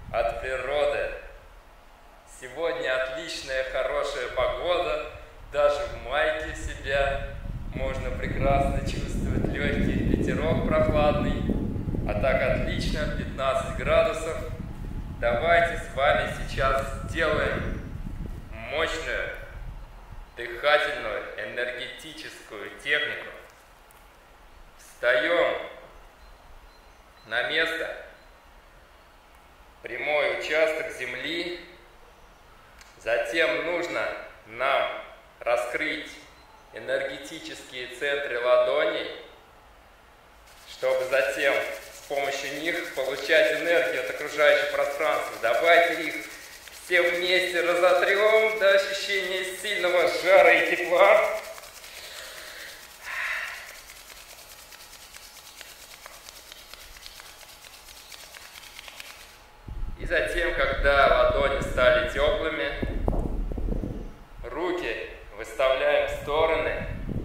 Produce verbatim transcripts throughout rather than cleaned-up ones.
от природы. Сегодня отличная, хорошая погода. Даже в майке себя можно прекрасно чувствовать легкий ветерок прохладный. А так отлично, пятнадцать градусов. Давайте с вами сейчас сделаем мощную дыхательную энергетическую технику. Встаем на место, прямой участок земли. Затем нужно нам раскрыть энергетические центры ладоней, чтобы затем с помощью них получать энергию от окружающего пространства. Давайте их все вместе разотрем до ощущения сильного жара и тепла. И затем, когда ладони стали теплыми, руки выставляем в стороны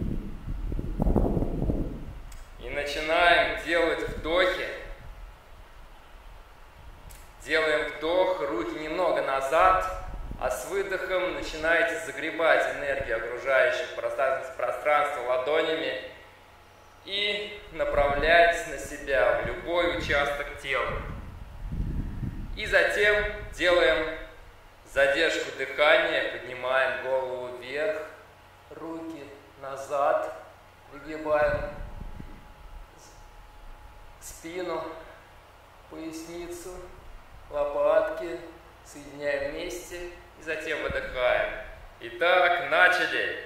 и начинаем делать вдохи. Делаем вдох, руки немного назад, а с выдохом начинаете загребать энергию окружающего пространства ладонями и направляйтесь на себя в любой участок тела. И затем делаем задержку дыхания, поднимаем голову вверх, руки назад, выгибаем спину, поясницу, лопатки, соединяем вместе и затем выдыхаем. Итак, начали.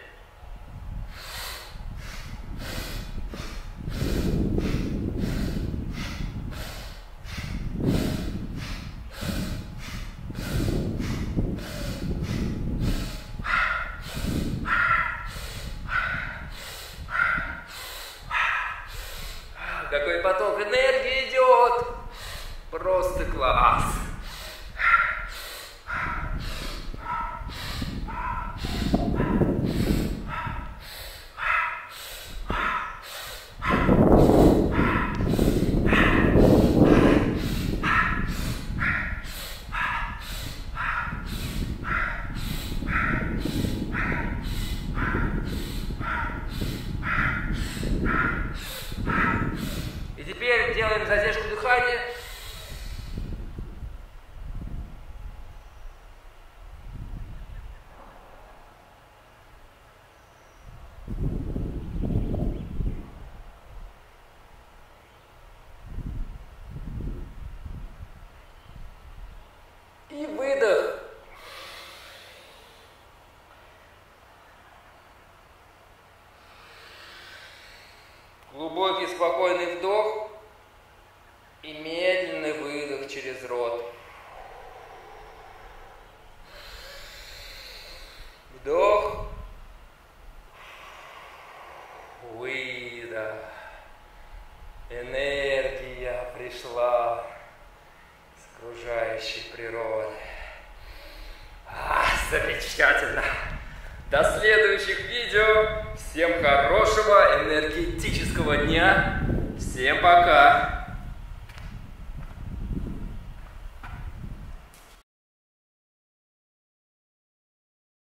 Какой поток энергии идет! Просто класс! И теперь делаем задержку дыхания. И выдох. Глубокий, спокойный вдох и медленный выдох через рот. Вдох. Выдох. Энергия пришла с окружающей природы. А, замечательно! До следующих видео. Всем хорошего энергетического дня. Всем пока.